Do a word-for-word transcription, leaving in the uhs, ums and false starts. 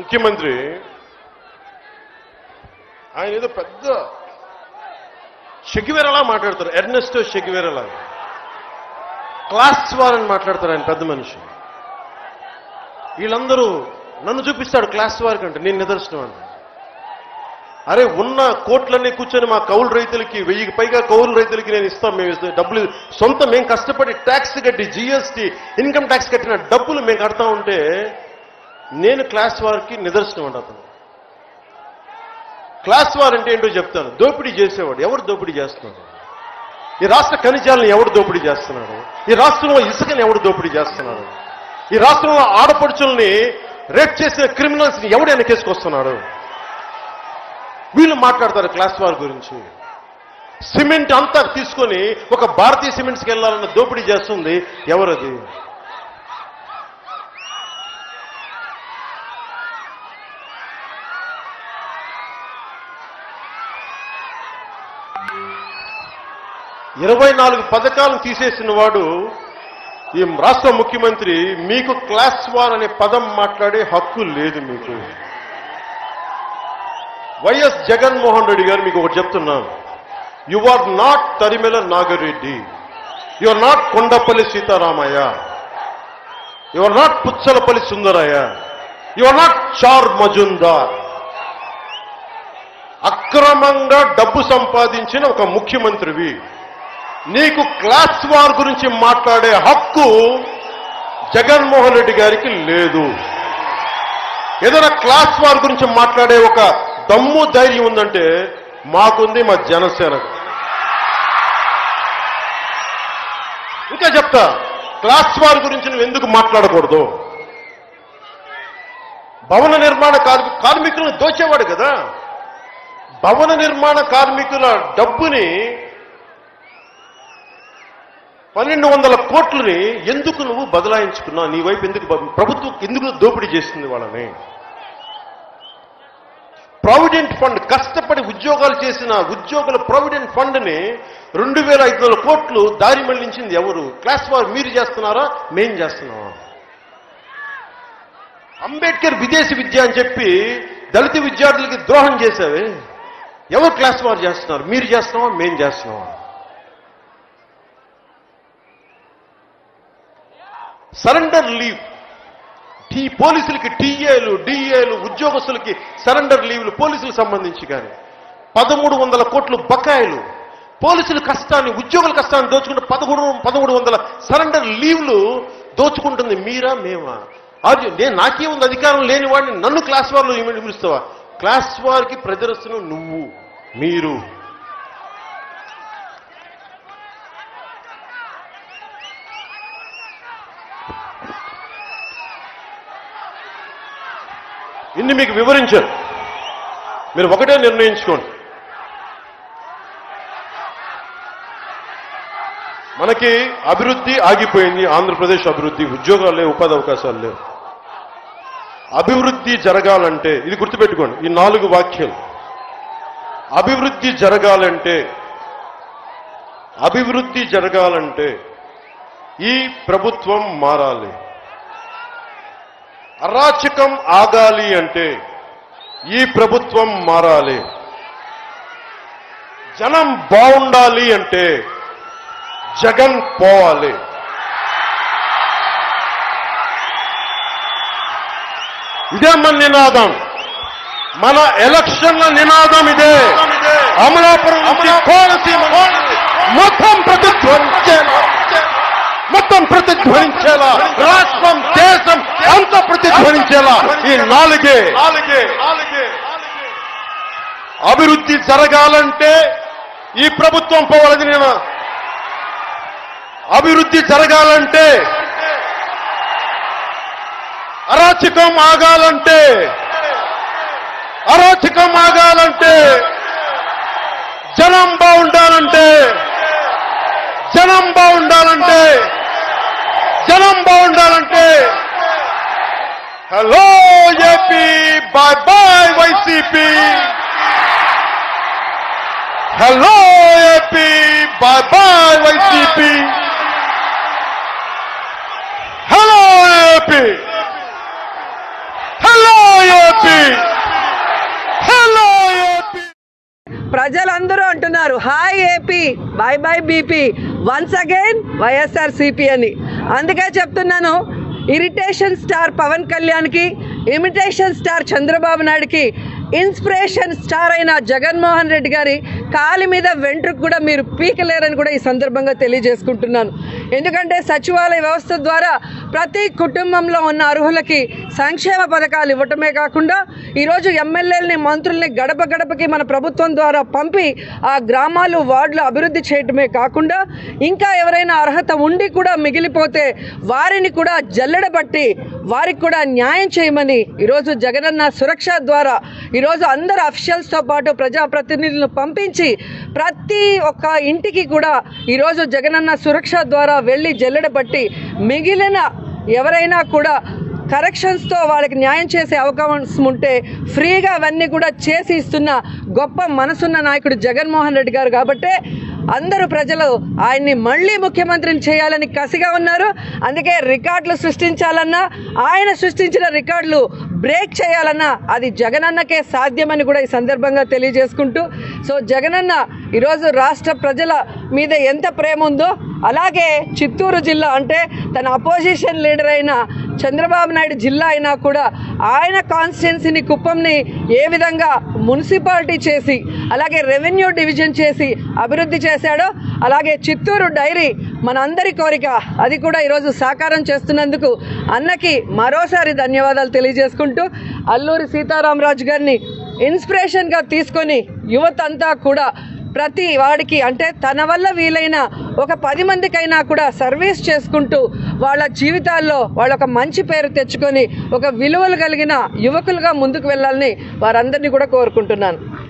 ముఖ్యమంత్రి ఆయన ఏదో పెద్ద షెగివేరలా మాట్లాడతారు, ఎర్నెస్టో షెగివేరలా క్లాస్ వార్ అని మాట్లాడతారు ఆయన పెద్ద మనిషి. వీళ్ళందరూ నన్ను చూపిస్తాడు క్లాస్ వార్ కంటే నేను నిదర్శనం అంట. అరే ఉన్న కోట్లన్నీ కూర్చొని మా కౌలు రైతులకి వెయ్యికి పైగా కౌలు రైతులకి నేను ఇస్తాం, మేము ఇస్తాం డబ్బులు సొంత మేము కష్టపడి ట్యాక్స్ కట్టి జిఎస్టీ ఇన్కమ్ ట్యాక్స్ కట్టిన డబ్బులు మేము కడతా ఉంటే నేను క్లాస్ వార్కి నిదర్శనం అంట. అతను క్లాస్ వార్ అంటే ఏంటో చెప్తాను. దోపిడీ చేసేవాడు ఎవరు దోపిడీ చేస్తున్నాడు? ఈ రాష్ట్ర ఖనిజాలను ఎవడు దోపిడీ చేస్తున్నాడు? ఈ రాష్ట్రంలో ఇసుకని ఎవడు దోపిడీ చేస్తున్నాడు? ఈ రాష్ట్రంలో ఆడపడుచుల్ని రేప్ చేసే క్రిమినల్స్ ని ఎవడు వెనకేసుకొస్తున్నాడు? వీళ్ళు మాట్లాడతారు క్లాస్ వార్ గురించి. సిమెంట్ అంతా తీసుకొని ఒక భారతీయ సిమెంట్స్కి వెళ్ళాలన్న దోపిడీ చేస్తుంది ఎవరది? ఇరవై నాలుగు పథకాలను తీసేసిన వాడు ఈ రాష్ట్ర ముఖ్యమంత్రి. మీకు క్లాస్ వార్ అనే పదం మాట్లాడే హక్కు లేదు మీకు. వైఎస్ జగన్మోహన్ రెడ్డి గారు మీకు ఒకటి చెప్తున్నాను, you are not Tarimela Nagireddy, you are not Kondapalli Seetharamaiah, you are not Puchalapalli Sundarayya, you are not Charu Majumdar. అక్రమంగా డబ్బు సంపాదించిన ఒక ముఖ్యమంత్రివి. నీకు క్లాస్ వార్ గురించి మాట్లాడే హక్కు జగన్మోహన్ రెడ్డి గారికి లేదు. ఏదైనా క్లాస్ వార్ గురించి మాట్లాడే ఒక దమ్ము ధైర్యం ఉందంటే మాకుంది, మా జనసేనకు. ఇంకా చెప్తా, క్లాస్ వార్ గురించి నువ్వు ఎందుకు మాట్లాడకూడదు? భవన నిర్మాణ కార్మికులను దోచేవాడు కదా. భవన నిర్మాణ కార్మికుల డబ్బుని పన్నెండు వందల కోట్లని ఎందుకు నువ్వు బదలాయించుకున్నావు? నీ వైపు ఎందుకు ప్రభుత్వం ఎందుకు దోపిడీ చేస్తుంది వాళ్ళని? ప్రావిడెంట్ ఫండ్ కష్టపడి ఉద్యోగాలు చేసిన ఉద్యోగుల ప్రావిడెంట్ ఫండ్ ని రెండు వేల ఐదు వందల కోట్లు దారి మళ్లించింది ఎవరు? క్లాస్ వార్ మీరు చేస్తున్నారా, మేం చేస్తున్నావా? అంబేద్కర్ విదేశీ విద్య అని చెప్పి దళిత విద్యార్థులకి ద్రోహం చేశావే, ఎవరు క్లాస్ వార్ చేస్తున్నారు? మీరు చేస్తున్నావా, మేం చేస్తున్నావా? సరెండర్ లీవ్, టీ పోలీసులకి టీఏలు డిఏలు ఉద్యోగస్తులకి సరెండర్ లీవ్లు పోలీసులకు సంబంధించి కానీ పదమూడు వందల కోట్లు బకాయిలు, పోలీసుల కష్టాన్ని ఉద్యోగుల కష్టాన్ని దోచుకుంటే పదమూడు పదమూడు వందల సరెండర్ లీవ్లు దోచుకుంటుంది మీరా మేమా? అది నేను నాకే ఉంది అధికారం లేని వాడిని నన్ను క్లాస్ వార్లో పిలుస్తావా? క్లాస్ వార్కి ప్రదర్శన నువ్వు మీరు. ఇన్ని మీకు వివరించారు, మీరు ఒకటే నిర్ణయించుకోండి. మనకి అభివృద్ధి ఆగిపోయింది, ఆంధ్రప్రదేశ్ అభివృద్ధి, ఉద్యోగాలు లేవు, ఉపాధి అవకాశాలు లేవు. అభివృద్ధి జరగాలంటే ఇది గుర్తుపెట్టుకోండి, ఈ నాలుగు వాక్యాలు. అభివృద్ధి జరగాలంటే అభివృద్ధి జరగాలంటే ఈ ప్రభుత్వం మారాలి. అరాచకం ఆగాలి అంటే ఈ ప్రభుత్వం మారాలి. జనం బాగుండాలి అంటే జగన్ పోవాలి. ఇదే మన నినాదం, మన ఎలక్షన్ల నినాదం ఇదే. అమలాపురం కోనసీమ మొత్తం ప్రతిధ్వనించేలా మొత్తం ప్రతిధ్వనించేలా రాష్ట్రం దేశం అంత ప్రతిధ్వనించేలా ఈ నాలుగే. అభివృద్ధి జరగాలంటే ఈ ప్రభుత్వం పోవాలని నేను అభివృద్ధి జరగాలంటే అరాచకం ఆగాలంటే అరాచకం ఆగాలంటే జనం బాగుండాలంటే జనం బాగుండాలంటే జనం బాగుండాలంటే hello AP, bye bye YCP. Hello AP, bye bye YCP. Hello AP, hello AP. ప్రజలందరూ అంటున్నారు hi AP bye bye BP once again YSRCP అని. అందుకే చెప్తున్నాను, ఇరిటేషన్ స్టార్ పవన్ కళ్యాణ్కి, ఇమిటేషన్ స్టార్ చంద్రబాబు నాయుడుకి, ఇన్స్పిరేషన్ స్టార్ అయిన జగన్మోహన్ రెడ్డి గారి కాలి మీద వెంట్రుకు కూడా మీరు పీకలేరని కూడా ఈ సందర్భంగా తెలియజేసుకుంటున్నాను. ఎందుకంటే సచివాలయ వ్యవస్థ ద్వారా ప్రతి కుటుంబంలో ఉన్న అర్హులకి సంక్షేమ పథకాలు ఇవ్వటమే కాకుండా ఈరోజు ఎమ్మెల్యేలని, మంత్రుల్ని గడప గడపకి మన ప్రభుత్వం ద్వారా పంపి ఆ గ్రామాలు, వార్డులు అభివృద్ధి చేయటమే కాకుండా ఇంకా ఎవరైనా అర్హత ఉండి కూడా మిగిలిపోతే వారిని కూడా జల్లెడబట్టి వారికి కూడా న్యాయం చేయమని ఈరోజు జగనన్న సురక్ష ద్వారా ఈరోజు అందరు అఫీషియల్స్తో పాటు ప్రజాప్రతినిధులను పంపించి ప్రతి ఒక్క ఇంటికి కూడా ఈరోజు జగనన్న సురక్ష ద్వారా వెళ్ళి జల్లెడబట్టి మిగిలిన ఎవరైనా కూడా కరెక్షన్స్తో వాళ్ళకి న్యాయం చేసే అవకాశం ఉంటే ఫ్రీగా అవన్నీ కూడా చేసి ఇస్తున్న గొప్ప మనసున్న నాయకుడు జగన్మోహన్ రెడ్డి గారు. కాబట్టే అందరూ ప్రజలు ఆయన్ని మళ్ళీ ముఖ్యమంత్రిని చేయాలని కసిగా ఉన్నారు. అందుకే రికార్డులు సృష్టించాలన్నా, ఆయన సృష్టించిన రికార్డులు బ్రేక్ చేయాలన్నా అది జగనన్నకే సాధ్యమని కూడా ఈ సందర్భంగా తెలియజేసుకుంటూ, సో జగనన్న ఈరోజు రాష్ట్ర ప్రజల మీద ఎంత ప్రేమ ఉందో అలాగే చిత్తూరు జిల్లా అంటే తన అపోజిషన్ లీడర్ అయిన చంద్రబాబు నాయుడు జిల్లా అయినా కూడా ఆయన కాన్స్టిట్యున్సీని, కుప్పంని ఏ విధంగా మున్సిపాలిటీ చేసి అలాగే రెవెన్యూ డివిజన్ చేసి అభివృద్ధి చేశాడో అలాగే చిత్తూరు డైరీ మనందరి కోరిక, అది కూడా ఈరోజు సాకారం చేస్తున్నందుకు అన్నకి మరోసారి ధన్యవాదాలు తెలియజేసుకుంటూ అల్లూరి సీతారామరాజు గారిని ఇన్స్పిరేషన్గా తీసుకొని యువత అంతా కూడా ప్రతి వాడికి అంటే తన వల్ల వీలైన ఒక పది మందికైనా కూడా సర్వీస్ చేసుకుంటూ వాళ్ళ జీవితాల్లో వాళ్ళ ఒక మంచి పేరు తెచ్చుకొని ఒక విలువలు కలిగిన యువకులుగా ముందుకు వెళ్ళాలని వారందరినీ కూడా కోరుకుంటున్నాను.